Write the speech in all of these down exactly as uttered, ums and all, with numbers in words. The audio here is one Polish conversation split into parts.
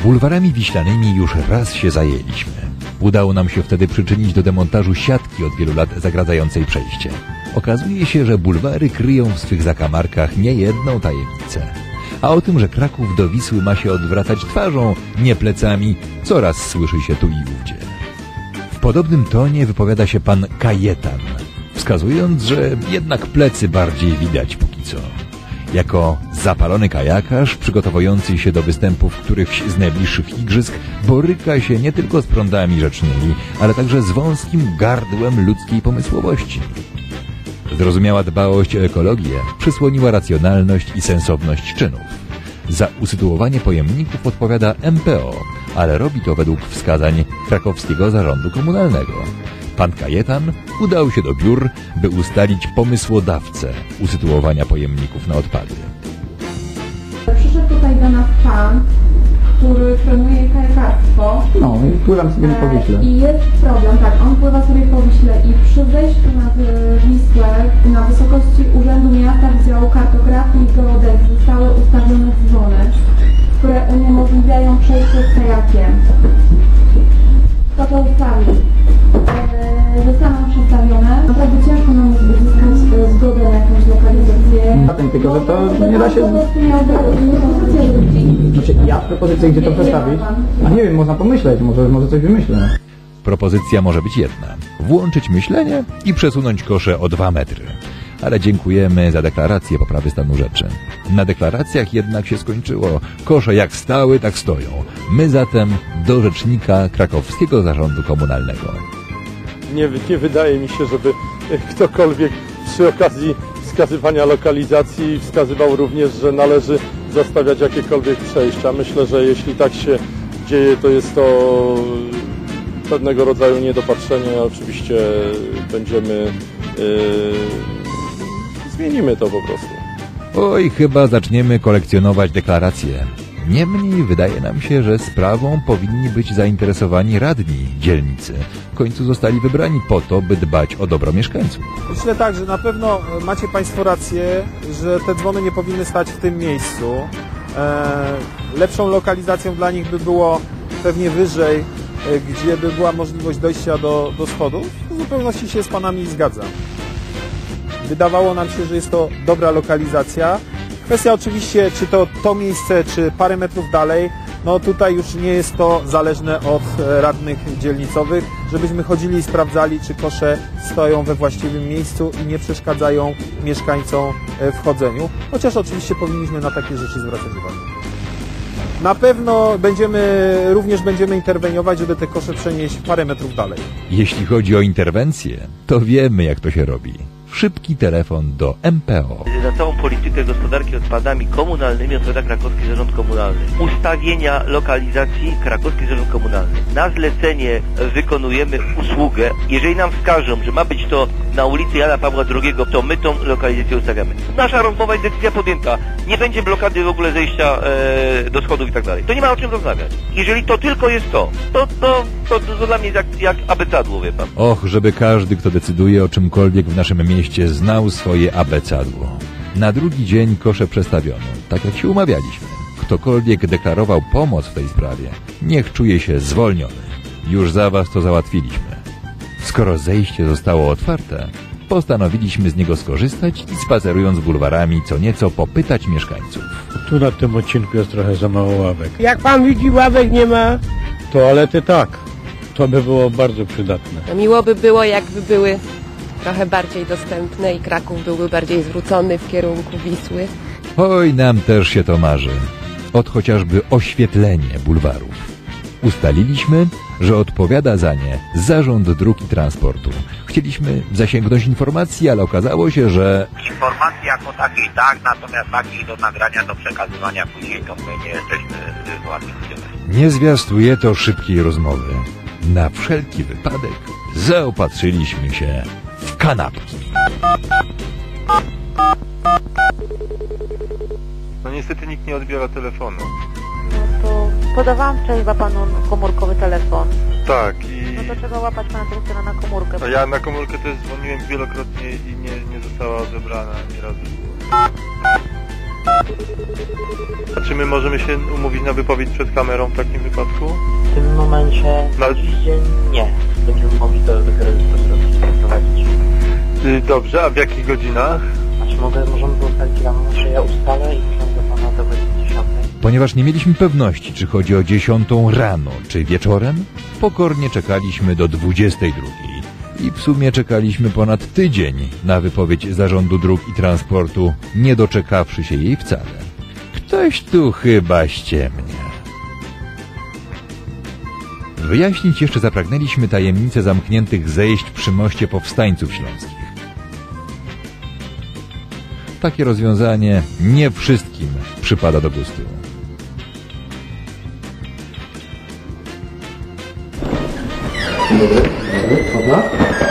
Bulwarami wiślanymi już raz się zajęliśmy. Udało nam się wtedy przyczynić do demontażu siatki od wielu lat zagradzającej przejście. Okazuje się, że bulwary kryją w swych zakamarkach niejedną tajemnicę. A o tym, że Kraków do Wisły ma się odwracać twarzą, nie plecami, coraz słyszy się tu i ówdzie. W podobnym tonie wypowiada się pan Kajetan, wskazując, że jednak plecy bardziej widać póki co. Jako zapalony kajakarz, przygotowujący się do występów którychś z najbliższych igrzysk, boryka się nie tylko z prądami rzecznymi, ale także z wąskim gardłem ludzkiej pomysłowości. Zrozumiała dbałość o ekologię przysłoniła racjonalność i sensowność czynów. Za usytuowanie pojemników odpowiada M P O, ale robi to według wskazań krakowskiego zarządu komunalnego. Pan Kajetan udał się do biur, by ustalić pomysłodawcę usytuowania pojemników na odpady. Przyszedł tutaj do nas pan, który trenuje kajakarstwo. No i pływam sobie po Wiśle. I jest problem, tak, on pływa sobie po Wiśle i przy wejściu nad Wisłę na wysokości Urzędu Miasta Wydziału Kartografii i Geodezji zostały ustawione dzwony, które uniemożliwiają przejście z kajakiem. Kto to ustawił? Zostaną przestawione. Naprawdę ciężko nam jest uzyskać zgodę na jakąś lokalizację. Na tym tylko, że to nie da się... Znaczy ja propozycję, gdzie to przestawić, a nie wiem, można pomyśleć, może, może coś wymyślę. Propozycja może być jedna. Włączyć myślenie i przesunąć kosze o dwa metry. Ale dziękujemy za deklarację poprawy stanu rzeczy. Na deklaracjach jednak się skończyło. Kosze jak stały, tak stoją. My zatem do rzecznika krakowskiego zarządu komunalnego. Nie, nie wydaje mi się, żeby ktokolwiek przy okazji wskazywania lokalizacji wskazywał również, że należy zostawiać jakiekolwiek przejścia. Myślę, że jeśli tak się dzieje, to jest to pewnego rodzaju niedopatrzenie. Oczywiście będziemy... Yy, zmienimy to po prostu. Oj, chyba zaczniemy kolekcjonować deklaracje. Niemniej wydaje nam się, że sprawą powinni być zainteresowani radni dzielnicy. W końcu zostali wybrani po to, by dbać o dobro mieszkańców. Myślę tak, że na pewno macie Państwo rację, że te dzwony nie powinny stać w tym miejscu. E, lepszą lokalizacją dla nich by było pewnie wyżej, e, gdzie by była możliwość dojścia do, do schodów. W zupełności się z Panami zgadzam. Wydawało nam się, że jest to dobra lokalizacja. Kwestia oczywiście, czy to to miejsce, czy parę metrów dalej, no tutaj już nie jest to zależne od radnych dzielnicowych, żebyśmy chodzili i sprawdzali, czy kosze stoją we właściwym miejscu i nie przeszkadzają mieszkańcom w chodzeniu, chociaż oczywiście powinniśmy na takie rzeczy zwracać uwagę. Na pewno będziemy, również będziemy interweniować, żeby te kosze przenieść parę metrów dalej. Jeśli chodzi o interwencję, to wiemy, jak to się robi. Szybki telefon do M P O. Za całą politykę gospodarki odpadami komunalnymi odpowiada Krakowski Zarząd Komunalny. Ustawienia lokalizacji Krakowski Zarząd Komunalny. Na zlecenie wykonujemy usługę. Jeżeli nam wskażą, że ma być to na ulicy Jana Pawła drugiego, to my tą lokalizację ustawiamy. Nasza rozmowa i decyzja podjęta. Nie będzie blokady w ogóle zejścia e, do schodów i tak dalej. To nie ma o czym rozmawiać. Jeżeli to tylko jest to, to, to, to, to, to dla mnie jest jak, jak abecadło, wie pan. Och, żeby każdy, kto decyduje o czymkolwiek w naszym mieście, znał swoje abecadło. Na drugi dzień kosze przestawiono, tak jak się umawialiśmy. Ktokolwiek deklarował pomoc w tej sprawie, niech czuje się zwolniony. Już za was to załatwiliśmy. Skoro zejście zostało otwarte, postanowiliśmy z niego skorzystać i spacerując bulwarami co nieco popytać mieszkańców. Tu na tym odcinku jest trochę za mało ławek. Jak pan widzi, ławek nie ma. Toalety tak. To by było bardzo przydatne. No miło by było, jakby były trochę bardziej dostępne i Kraków byłby bardziej zwrócony w kierunku Wisły. Oj, nam też się to marzy. Od chociażby oświetlenie bulwarów. Ustaliliśmy, że odpowiada za nie Zarząd Dróg i Transportu. Chcieliśmy zasięgnąć informacji, ale okazało się, że... Informacji jako takiej tak, natomiast takiej do nagrania, do przekazywania później to my nie jesteśmy władni udzieleni. Nie zwiastuje to szybkiej rozmowy. Na wszelki wypadek zaopatrzyliśmy się w kanapki. No niestety nikt nie odbiera telefonu. No to podawałam wczoraj chyba panu komórkowy telefon. Tak i... No to trzeba łapać pana dyrektora na komórkę. A ja na komórkę też dzwoniłem wielokrotnie i nie, nie została odebrana ani razu. Znaczy Czy my możemy się umówić na wypowiedź przed kamerą w takim wypadku? W tym momencie na dziś dzień nie. Będziemy mogli to dopiero prowadzić. Dobrze, a w jakich godzinach? Znaczy mogę, możemy ustalić rano, że ja ustalę i możemy do pana do godziny dziesiątej. Ponieważ nie mieliśmy pewności, czy chodzi o dziesiątą rano, czy wieczorem, pokornie czekaliśmy do dwudziestej drugiej. I w sumie czekaliśmy ponad tydzień na wypowiedź Zarządu Dróg i Transportu, nie doczekawszy się jej wcale. Ktoś tu chyba ściemnia. Wyjaśnić jeszcze zapragnęliśmy tajemnicę zamkniętych zejść przy moście Powstańców Śląskich. Takie rozwiązanie nie wszystkim przypada do gustu. Dzień dobry. Można?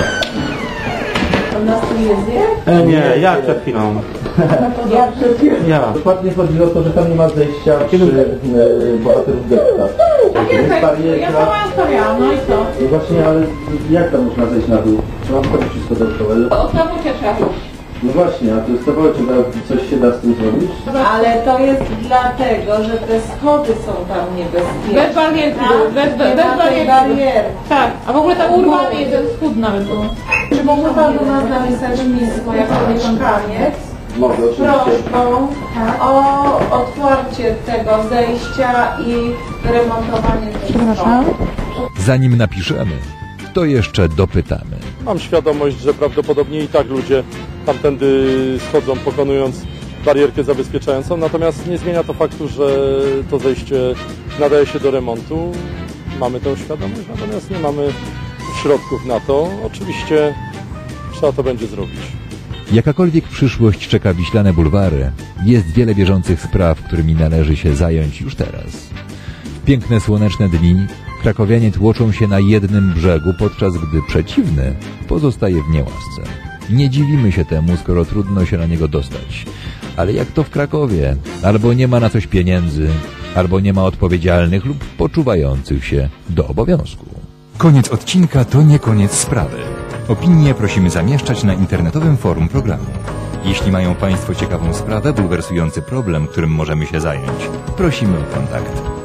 Pan nas tu jedzie? E, nie, ja przed chwilą. Ja przed chwilą. Ja. Dokładnie chodzi o to, że tam nie ma zejścia przy e, bohaterów getta. Tak jest, ja sama stawiałam, no i co? No właśnie, ale jak tam można zejść na dół? Trzeba wchodzić wszystko dookoła. Od samocie trzeba iść. No właśnie, a to jest to, czy coś się da z tym zrobić? Ale to jest dlatego, że te schody są tam niebezpieczne. Bez barierki, tak? bez, bez, Nie bez ma tej barierki. bariery. Tak, a w ogóle tam urwany jeden schód nawet był. Czy mógłby Pan do nas napisać pismo jako mieszkaniec? Mogę, oczywiście. Prośbą o otwarcie tego zejścia i remontowanie tych schodów. Zanim napiszemy, to jeszcze dopytamy. Mam świadomość, że prawdopodobnie i tak ludzie tamtędy schodzą, pokonując barierkę zabezpieczającą, natomiast nie zmienia to faktu, że to zejście nadaje się do remontu. Mamy tę świadomość, natomiast nie mamy środków na to. Oczywiście trzeba to będzie zrobić. Jakakolwiek przyszłość czeka wiślane bulwary, jest wiele bieżących spraw, którymi należy się zająć już teraz. W piękne słoneczne dni krakowianie tłoczą się na jednym brzegu, podczas gdy przeciwny pozostaje w niełasce. Nie dziwimy się temu, skoro trudno się na niego dostać. Ale jak to w Krakowie? Albo nie ma na coś pieniędzy, albo nie ma odpowiedzialnych lub poczuwających się do obowiązku. Koniec odcinka to nie koniec sprawy. Opinie prosimy zamieszczać na internetowym forum programu. Jeśli mają Państwo ciekawą sprawę, bulwersujący problem, którym możemy się zająć, prosimy o kontakt.